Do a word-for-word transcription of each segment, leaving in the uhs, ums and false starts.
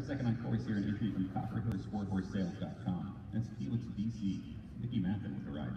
second on course here, an entry from Copper Hill Sport Horse Sales dot com. That's Felix D C, Mickey Mathen with the ride.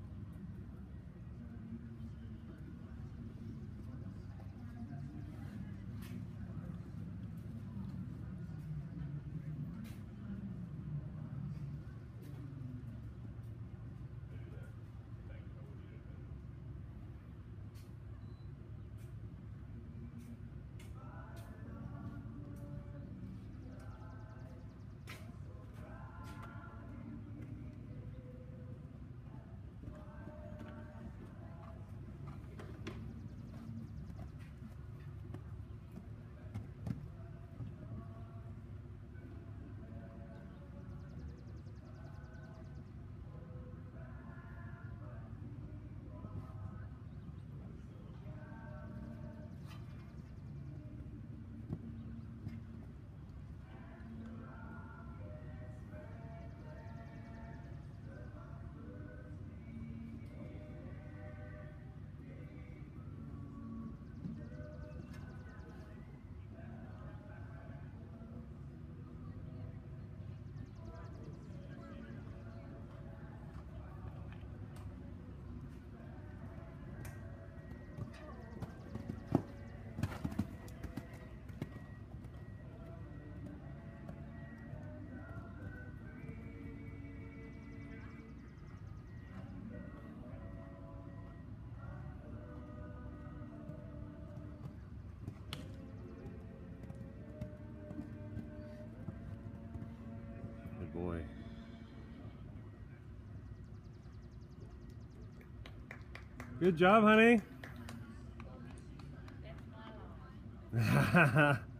Good boy. Good job, honey. That's my line.